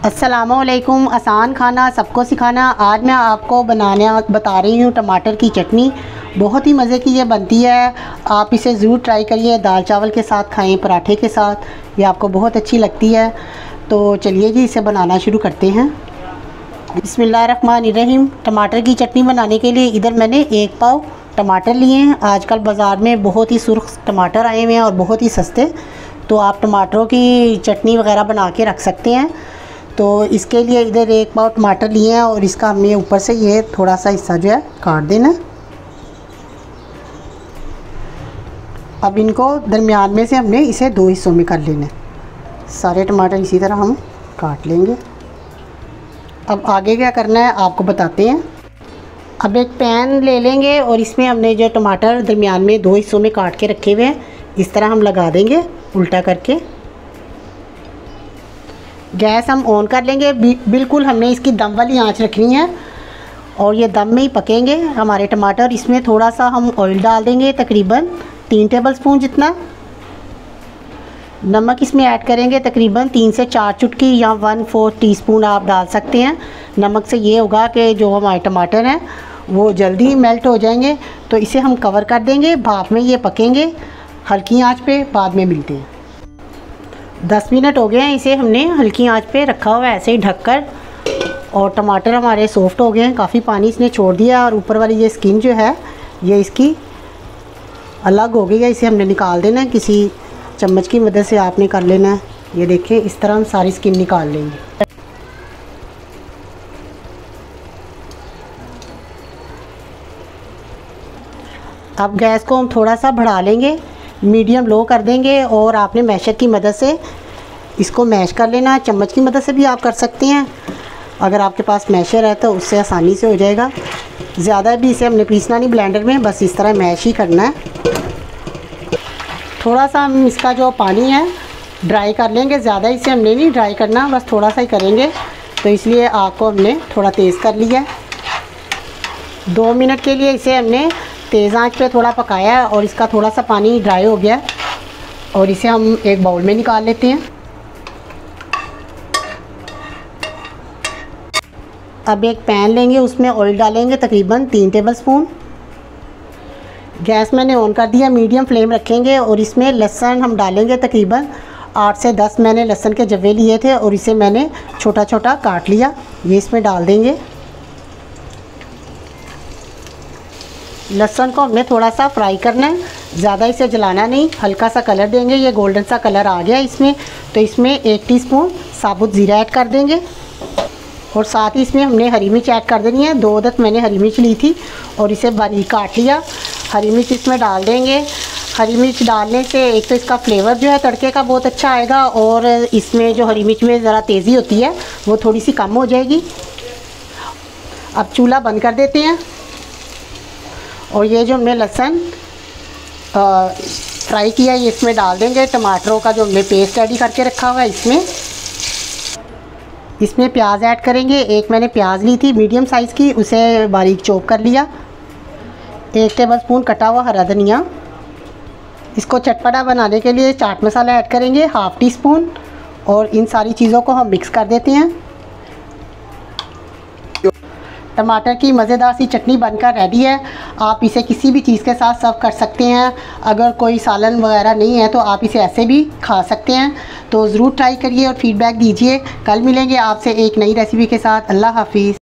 अस्सलामुअलैकुम। आसान खाना सबको सिखाना। आज मैं आपको बनाने बता रही हूँ टमाटर की चटनी। बहुत ही मज़े की ये बनती है। आप इसे ज़रूर ट्राई करिए। दाल चावल के साथ खाएं, पराठे के साथ, ये आपको बहुत अच्छी लगती है। तो चलिए जी इसे बनाना शुरू करते हैं। बिस्मिल्लाहिर्रहमानिर्रहीम। टमाटर की चटनी बनाने के लिए इधर मैंने 1 पाव टमाटर लिए हैं। आजकल बाज़ार में बहुत ही सुर्ख टमाटर आए हुए हैं और बहुत ही सस्ते, तो आप टमाटरों की चटनी वगैरह बना के रख सकते हैं। तो इसके लिए इधर 1 पाव टमाटर लिए हैं और इसका हमें ऊपर से ये थोड़ा सा हिस्सा जो है काट देना। अब इनको दरमियान में से हमने इसे 2 हिस्सों में कर लेना है। सारे टमाटर इसी तरह हम काट लेंगे। अब आगे क्या करना है आपको बताते हैं। अब एक पैन ले लेंगे और इसमें हमने जो टमाटर दरमियान में 2 हिस्सों में काट के रखे हुए हैं इस तरह हम लगा देंगे उल्टा करके। गैस हम ऑन कर लेंगे। बिल्कुल हमने इसकी दम वाली आंच रखनी है और ये दम में ही पकेंगे हमारे टमाटर। इसमें थोड़ा सा हम ऑयल डाल देंगे, तकरीबन 3 टेबलस्पून जितना। नमक इसमें ऐड करेंगे तकरीबन 3 से 4 चुटकी या 1/4 टीस्पून आप डाल सकते हैं। नमक से ये होगा कि जो हमारे टमाटर हैं वो जल्दी मेल्ट हो जाएंगे। तो इसे हम कवर कर देंगे, भाप में ये पकेंगे हल्की आंच पे। बाद में मिलते हैं। 10 मिनट हो गए हैं, इसे हमने हल्की आंच पे रखा हुआ है ऐसे ही ढककर। और टमाटर हमारे सॉफ्ट हो गए हैं, काफ़ी पानी इसने छोड़ दिया और ऊपर वाली ये स्किन जो है ये इसकी अलग हो गई है। इसे हमने निकाल देना है, किसी चम्मच की मदद से आपने कर लेना है। ये देखें इस तरह हम सारी स्किन निकाल लेंगे। अब गैस को हम थोड़ा सा बढ़ा लेंगे, मीडियम लो कर देंगे और आपने मैशर की मदद से इसको मैश कर लेना। चम्मच की मदद से भी आप कर सकते हैं, अगर आपके पास मैशर है तो उससे आसानी से हो जाएगा। ज़्यादा भी इसे हमने पीसना नहीं ब्लेंडर में, बस इस तरह मैश ही करना है। थोड़ा सा हम इसका जो पानी है ड्राई कर लेंगे, ज़्यादा इसे हमने नहीं ड्राई करना, बस थोड़ा सा ही करेंगे। तो इसलिए आग को हमने थोड़ा तेज़ कर लिया है। 2 मिनट के लिए इसे हमने तेज़ आंच पे थोड़ा पकाया है और इसका थोड़ा सा पानी ड्राई हो गया और इसे हम एक बाउल में निकाल लेते हैं। अब एक पैन लेंगे, उसमें ऑयल डालेंगे तकरीबन 3 टेबलस्पून। गैस मैंने ऑन कर दिया, मीडियम फ्लेम रखेंगे और इसमें लहसुन हम डालेंगे तकरीबन 8 से 10 मैंने लहसुन के जवे लिए थे और इसे मैंने छोटा छोटा काट लिया। ये इसमें डाल देंगे। लहसुन को हमने थोड़ा सा फ्राई करना है, ज़्यादा इसे जलाना नहीं, हल्का सा कलर देंगे। ये गोल्डन सा कलर आ गया इसमें, तो इसमें 1 टीस्पून साबुत ज़ीरा ऐड कर देंगे और साथ ही इसमें हमने हरी मिर्च ऐड कर देनी है। 2 अदद मैंने हरी मिर्च ली थी और इसे बारीक काट लिया। हरी मिर्च इसमें डाल देंगे। हरी मिर्च डालने से एक तो इसका फ्लेवर जो है तड़के का बहुत अच्छा आएगा और इसमें जो हरी मिर्च में ज़रा तेज़ी होती है वो थोड़ी सी कम हो जाएगी। अब चूल्हा बंद कर देते हैं और ये जो हमने लहसुन फ्राई किया है ये इसमें डाल देंगे। टमाटरों का जो हमने पेस्ट रेडी करके रखा हुआ है इसमें प्याज ऐड करेंगे। एक मैंने प्याज ली थी मीडियम साइज़ की, उसे बारीक चॉप कर लिया। 1 टेबलस्पून कटा हुआ हरा धनिया। इसको चटपटा बनाने के लिए चाट मसाला ऐड करेंगे 1/2 टीस्पून और इन सारी चीज़ों को हम मिक्स कर देते हैं। टमाटर की मज़ेदार सी चटनी बनकर रेडी है। आप इसे किसी भी चीज़ के साथ सर्व कर सकते हैं। अगर कोई सालन वगैरह नहीं है तो आप इसे ऐसे भी खा सकते हैं। तो ज़रूर ट्राई करिए और फीडबैक दीजिए। कल मिलेंगे आपसे एक नई रेसिपी के साथ। अल्लाह हाफिज़।